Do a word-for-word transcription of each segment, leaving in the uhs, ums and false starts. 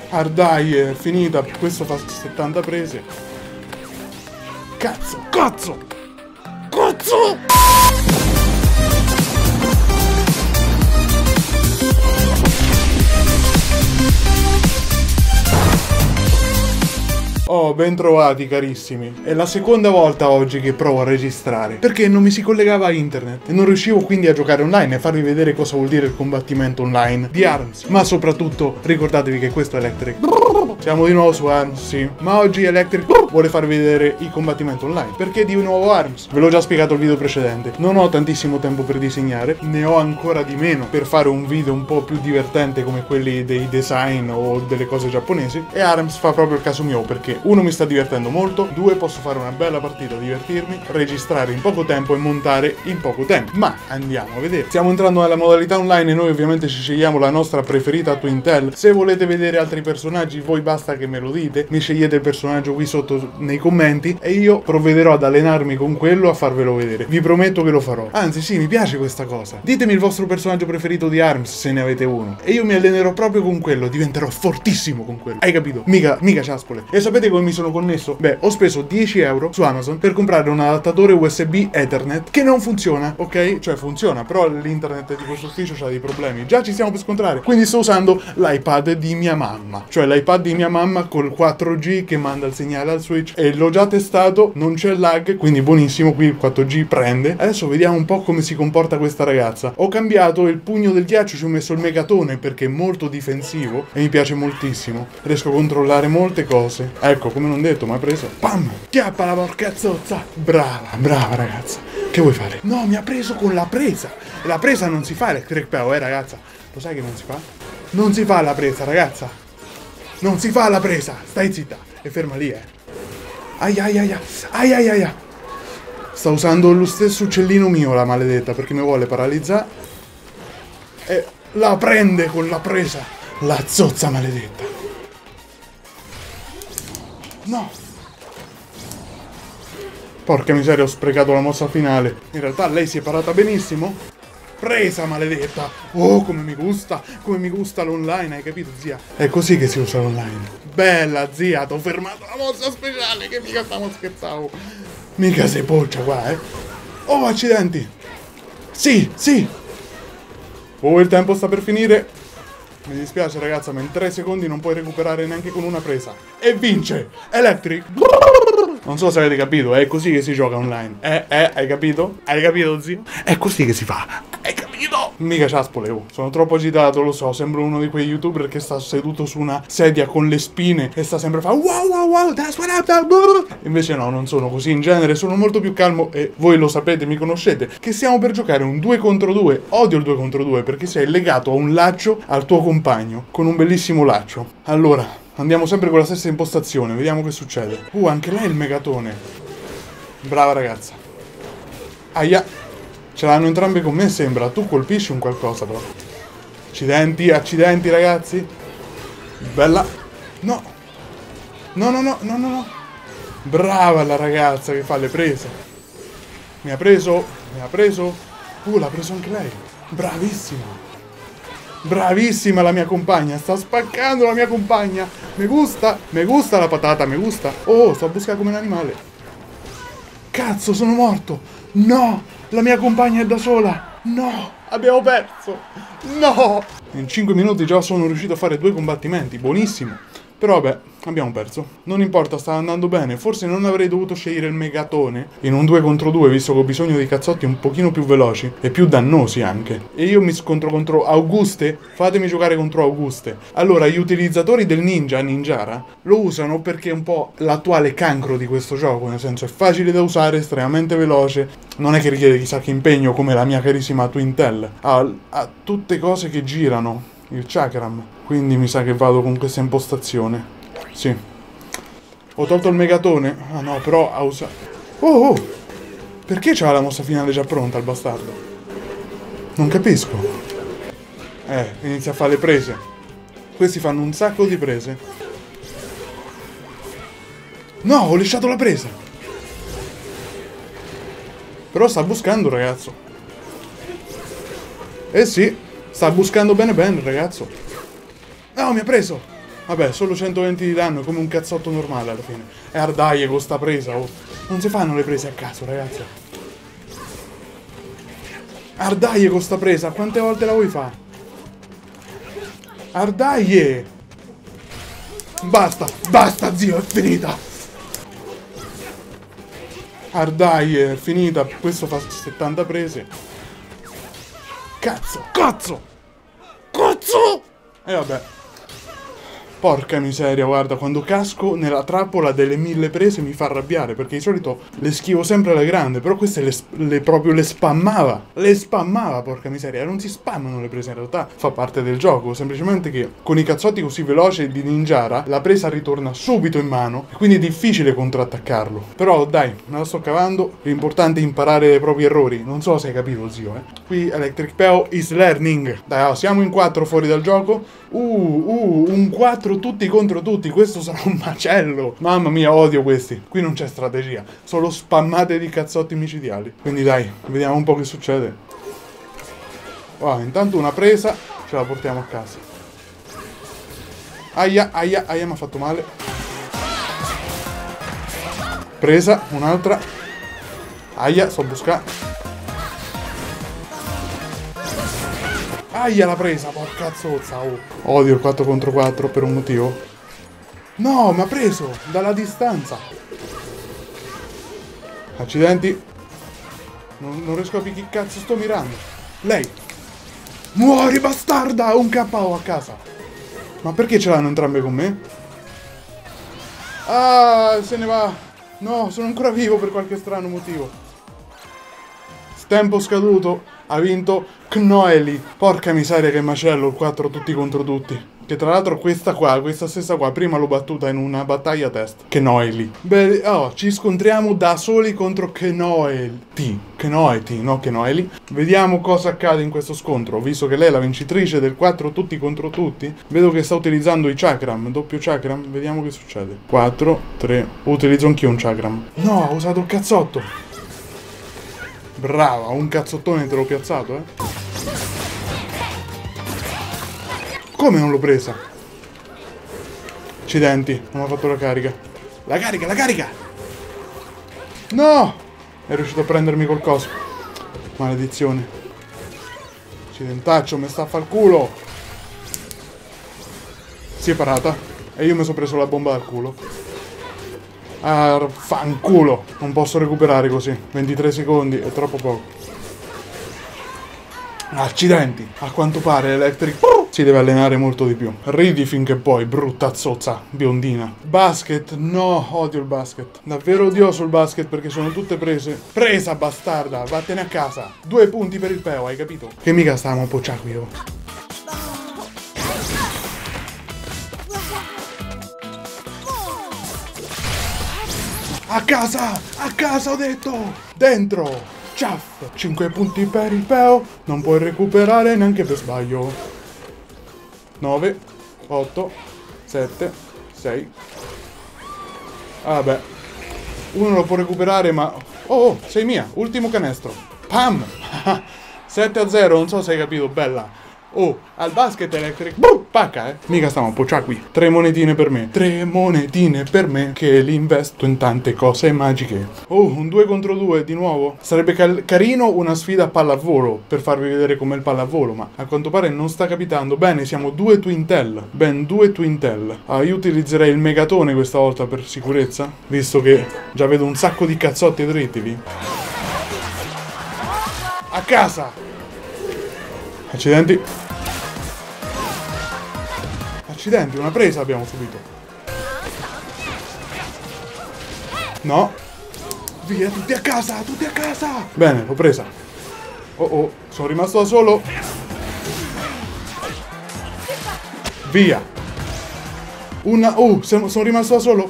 Ah dai, è finita. Questo fa settanta prese. Cazzo, cazzo, cazzo! Oh, ben trovati carissimi. È la seconda volta oggi che provo a registrare, perché non mi si collegava a internet e non riuscivo quindi a giocare online e farvi vedere cosa vuol dire il combattimento online di ARMS. Ma soprattutto ricordatevi che questo è Electric. Siamo di nuovo su ARMS, sì. Ma oggi Electric vuole farvi vedere il combattimento online. Perché di nuovo ARMS? Ve l'ho già spiegato il video precedente. Non ho tantissimo tempo per disegnare, ne ho ancora di meno per fare un video un po' più divertente come quelli dei design o delle cose giapponesi. E ARMS fa proprio il caso mio, perché uno, mi sta divertendo molto, due, posso fare una bella partita, divertirmi, registrare in poco tempo e montare in poco tempo. Ma andiamo a vedere. Stiamo entrando nella modalità online e noi ovviamente ci scegliamo la nostra preferita Twintel. Se volete vedere altri personaggi, voi basta che me lo dite, mi scegliete il personaggio qui sotto nei commenti e io provvederò ad allenarmi con quello a farvelo vedere. Vi prometto che lo farò. Anzi sì, mi piace questa cosa. Ditemi il vostro personaggio preferito di ARMS se ne avete uno e io mi allenerò proprio con quello, diventerò fortissimo con quello. Hai capito? Mica, mica ciaspole. E sapete come mi sono connesso? Beh, ho speso dieci euro su Amazon per comprare un adattatore U S B Ethernet che non funziona, ok? Cioè funziona, però l'internet di questo ufficio ha dei problemi. Già ci stiamo per scontrare. Quindi sto usando l'iPad di mia mamma. Cioè l'iPad di mia mamma col quattro G che manda il segnale al switch. E l'ho già testato, non c'è lag, quindi buonissimo, qui il quattro G prende. Adesso vediamo un po' come si comporta questa ragazza. Ho cambiato il pugno del ghiaccio, ci ho messo il megatone perché è molto difensivo e mi piace moltissimo. Riesco a controllare molte cose. Ecco, come non detto, ma ha preso. Pam! Chiappa la porca zozza! Brava, brava ragazza. Che vuoi fare? No, mi ha preso con la presa. La presa non si fa Electric Power, eh ragazza. Lo sai che non si fa? Non si fa la presa, ragazza. Non si fa la presa. Stai zitta. E ferma lì, eh. Ai ai ai ai. Ai ai ai ai. Sta usando lo stesso uccellino mio, la maledetta, perché mi vuole paralizzare. E la prende con la presa. La zozza maledetta. No. Porca miseria, ho sprecato la mossa finale. In realtà lei si è parata benissimo. Presa, maledetta. Oh, come mi gusta. Come mi gusta l'online, hai capito, zia? È così che si usa l'online. Bella, zia, t'ho fermato la mossa speciale, che mica stiamo scherzando. Mica sei polcia qua, eh. Oh, accidenti. Sì, sì. Oh, il tempo sta per finire. Mi dispiace ragazza, ma in tre secondi non puoi recuperare neanche con una presa. E vince! Electric! Non so se avete capito, è così che si gioca online. Eh, eh, hai capito? Hai capito, zio? È così che si fa. Hai capito? Mica ciaspole, oh. Sono troppo agitato, lo so. Sembro uno di quei youtuber che sta seduto su una sedia con le spine e sta sempre a fare wow, wow, wow, that's what happened. Invece no, non sono così. In genere sono molto più calmo e voi lo sapete, mi conoscete, che stiamo per giocare un due contro due. Odio il due contro due perché sei legato a un laccio al tuo compagno, con un bellissimo laccio. Allora, andiamo sempre con la stessa impostazione, vediamo che succede. Uh, anche lei è il megatone. Brava ragazza. Aia. Ce l'hanno entrambe con me, sembra. Tu colpisci un qualcosa, però. Accidenti, accidenti, ragazzi. Bella. No. No, no, no, no, no, no. Brava la ragazza che fa le prese. Mi ha preso. Mi ha preso. Uh, l'ha preso anche lei. Bravissima. Bravissima la mia compagna. Sta spaccando la mia compagna. Mi gusta. Mi gusta la patata, mi gusta. Oh, sto a buscare come un animale. Cazzo, sono morto. No. La mia compagna è da sola. No, abbiamo perso. No. In cinque minuti già sono riuscito a fare due combattimenti. Buonissimo. Però vabbè, abbiamo perso. Non importa, sta andando bene. Forse non avrei dovuto scegliere il megatone in un due contro due, visto che ho bisogno di cazzotti un pochino più veloci e più dannosi anche. E io mi scontro contro Auguste. Fatemi giocare contro Auguste. Allora, gli utilizzatori del ninja, Ninjara, lo usano perché è un po' l'attuale cancro di questo gioco. Nel senso, è facile da usare, estremamente veloce. Non è che richiede chissà che impegno come la mia carissima Twintel. Ha, ha tutte cose che girano. Il chakram. Quindi mi sa che vado con questa impostazione. Sì. Ho tolto il megatone. Ah no, però ha usato. Oh oh. Perché c'ha la mossa finale già pronta il bastardo? Non capisco. Eh, inizia a fare le prese. Questi fanno un sacco di prese. No, ho lasciato la presa. Però sta buscando, ragazzo. Eh sì. Sta buscando bene bene, ragazzo. No, mi ha preso. Vabbè, solo centoventi di danno, come un cazzotto normale alla fine. E Ardaglie con sta presa, oh. Non si fanno le prese a caso, ragazzi. Ardaglie con sta presa, quante volte la vuoi fare? Ardaglie! Basta, basta zio, è finita! Ardaglie, è finita, questo fa settanta prese. Cazzo, cazzo! Cazzo! E vabbè. Porca miseria, guarda, quando casco nella trappola delle mille prese mi fa arrabbiare, perché di solito le schivo sempre alla grande, però queste le, le proprio le spammava. Le spammava, porca miseria. Non si spammano le prese, in realtà fa parte del gioco, semplicemente che con i cazzotti così veloci di Ninjara la presa ritorna subito in mano, e quindi è difficile contrattaccarlo. Però dai, me la sto cavando, l'importante è imparare i propri errori. Non so se hai capito, zio, eh. Qui Electric Peo is learning. Dai, oh, siamo in quattro fuori dal gioco. Uh, uh, un quattro tutti contro tutti, questo sarà un macello. Mamma mia, odio questi. Qui non c'è strategia, solo spammate di cazzotti micidiali. Quindi dai, vediamo un po' che succede. Wow, intanto una presa, ce la portiamo a casa. Aia, aia, aia, mi ha fatto male. Presa, un'altra. Aia, sto buscando. Aia, l'ha presa, porca zozza, oh. Odio il quattro contro quattro per un motivo. No, mi ha preso dalla distanza. Accidenti. Non, non riesco a capire chi cazzo sto mirando. Lei. Muori, bastarda! Un K O a casa. Ma perché ce l'hanno entrambe con me? Ah, se ne va. No, sono ancora vivo per qualche strano motivo. Tempo scaduto. Ha vinto Knoeli. Porca miseria che macello, il quattro tutti contro tutti. Che tra l'altro questa qua, questa stessa qua, prima l'ho battuta in una battaglia test. Knoeli. Beh, oh, ci scontriamo da soli contro Knoeli. Knoeli, no Knoeli. Vediamo cosa accade in questo scontro. Visto che lei è la vincitrice del quattro tutti contro tutti, vedo che sta utilizzando i chakram, doppio chakram. Vediamo che succede. quattro, tre. Utilizzo anch'io un chakram. No, ho usato il cazzotto. Brava, un cazzottone te l'ho piazzato, eh. Come non l'ho presa? Accidenti, non ho fatto la carica. La carica, la carica! No! È riuscito a prendermi col coso. Maledizione. Accidentaccio, mi sta a far culo. Si è parata. E io mi sono preso la bomba dal culo. Ah, fanculo. Non posso recuperare così. ventitré secondi, è troppo poco. Accidenti. A quanto pare Electric si deve allenare molto di più. Ridi finché puoi, brutta zozza biondina. Basket, no, odio il basket. Davvero odioso il basket perché sono tutte prese. Presa, bastarda, vattene a casa. Due punti per il Peo, hai capito? Che mica stavamo a pocciare qui, oh. A casa! A casa ho detto! Dentro! Ciaff! cinque punti per il Peo. Non puoi recuperare neanche per sbaglio. nove, otto, sette, sei. Ah, vabbè. Uno lo può recuperare ma... Oh, oh, sei mia! Ultimo canestro. Pam! sette a zero, non so se hai capito, bella. Oh, al basket Electric. Boom, pacca, eh. Mica stiamo a pocciare qui. Tre monetine per me. Tre monetine per me che li investo in tante cose magiche. Oh, un due contro due di nuovo. Sarebbe cal carino una sfida a pallavolo per farvi vedere com'è il pallavolo, ma a quanto pare non sta capitando. Bene, siamo due Twintel. Ben due Twintel. Ah, io utilizzerei il megatone questa volta per sicurezza, visto che già vedo un sacco di cazzotti dritti lì. A casa! Accidenti. Accidenti, una presa abbiamo subito. No. Via, tutti a casa, tutti a casa. Bene, l'ho presa. Oh oh, sono rimasto da solo. Via. Una... Oh, sono, sono rimasto da solo.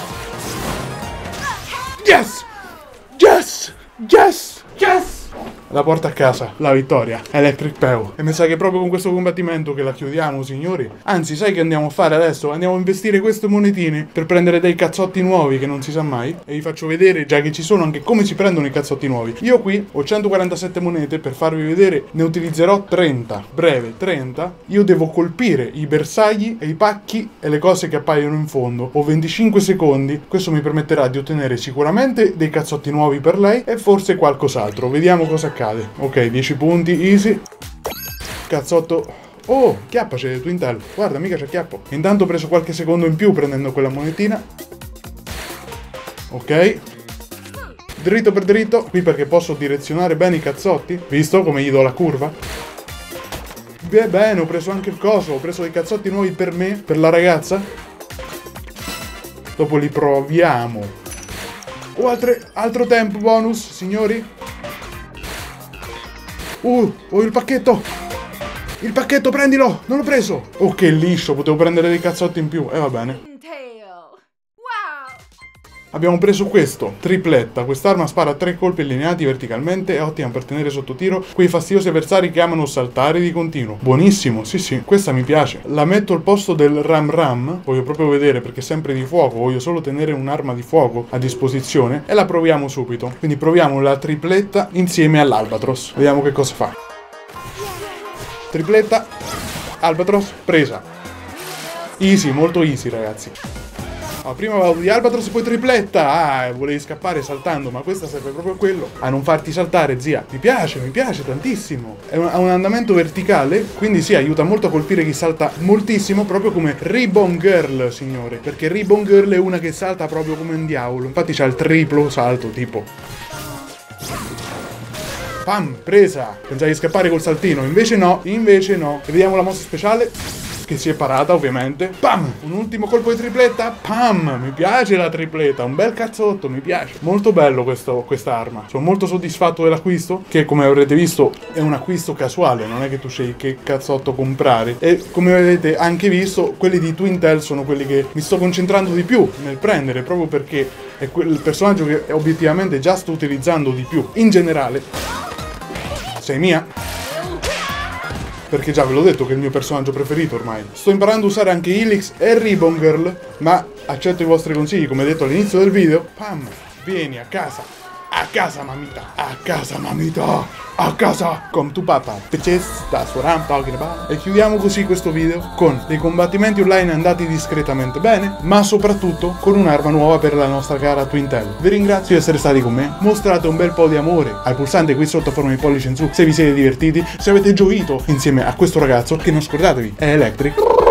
Yes! Yes! Yes! Yes! la porta a casa, la vittoria, Electric Peu. E mi sa che proprio con questo combattimento che la chiudiamo, signori. Anzi, sai che andiamo a fare adesso? Andiamo a investire queste monetine per prendere dei cazzotti nuovi che non si sa mai. E vi faccio vedere, già che ci sono, anche come si prendono i cazzotti nuovi. Io qui ho centoquarantasette monete, per farvi vedere ne utilizzerò trenta. Breve, trenta. Io devo colpire i bersagli e i pacchi e le cose che appaiono in fondo. Ho venticinque secondi. Questo mi permetterà di ottenere sicuramente dei cazzotti nuovi per lei e forse qualcos'altro. Vediamo cosa accade. Ok, dieci punti, easy. Cazzotto. Oh, chiappa c'è Twintel. Guarda, mica c'è chiappo. Intanto ho preso qualche secondo in più prendendo quella monetina. Ok. Dritto per dritto. Qui perché posso direzionare bene i cazzotti. Visto come gli do la curva? Beh, bene, ho preso anche il coso. Ho preso dei cazzotti nuovi per me, per la ragazza. Dopo li proviamo. Oh, altre, altro tempo bonus, signori. Uh, ho il pacchetto. Il pacchetto, prendilo! Non l'ho preso! Oh, che liscio, potevo prendere dei cazzotti in più. E eh, va bene. Abbiamo preso questo, tripletta. Quest'arma spara tre colpi allineati verticalmente, è ottima per tenere sotto tiro quei fastidiosi avversari che amano saltare di continuo. Buonissimo, sì sì, questa mi piace. La metto al posto del Ram Ram, voglio proprio vedere perché è sempre di fuoco, voglio solo tenere un'arma di fuoco a disposizione e la proviamo subito. Quindi proviamo la tripletta insieme all'Albatros. Vediamo che cosa fa. Tripletta, Albatros, presa. Easy, molto easy ragazzi. Oh, prima vado di Albatros e poi tripletta. Ah, volevi scappare saltando, ma questa serve proprio a quello, a non farti saltare, zia. Mi piace, mi piace tantissimo. È un, ha un andamento verticale, quindi sì, aiuta molto a colpire chi salta moltissimo, proprio come Ribbon Girl, signore. Perché Ribbon Girl è una che salta proprio come un diavolo. Infatti c'ha il triplo salto, tipo. Pam, presa. Pensavi di scappare col saltino, invece no, invece no. E vediamo la mossa speciale, che si è parata ovviamente. Pam, un ultimo colpo di tripletta. Pam, mi piace la tripletta, un bel cazzotto, mi piace. Molto bello questo, quest'arma. Sono molto soddisfatto dell'acquisto, che come avrete visto è un acquisto casuale, non è che tu scegli che cazzotto comprare. E come avete anche visto, quelli di Twintel sono quelli che mi sto concentrando di più nel prendere, proprio perché è quel personaggio che obiettivamente già sto utilizzando di più. In generale, sei mia? Perché già ve l'ho detto che è il mio personaggio preferito ormai. Sto imparando a usare anche Helix e Ribbon Girl, ma accetto i vostri consigli, come detto all'inizio del video. Pam, vieni a casa. A casa, mamita. A casa, mamita. A casa. Come tu papà. Bitches, that's what I'm talking about. E chiudiamo così questo video con dei combattimenti online andati discretamente bene, ma soprattutto con un'arma nuova per la nostra cara Twintel. Vi ringrazio di essere stati con me. Mostrate un bel po' di amore al pulsante qui sotto a forma di pollice in su se vi siete divertiti, se avete gioito insieme a questo ragazzo che non scordatevi è Electric.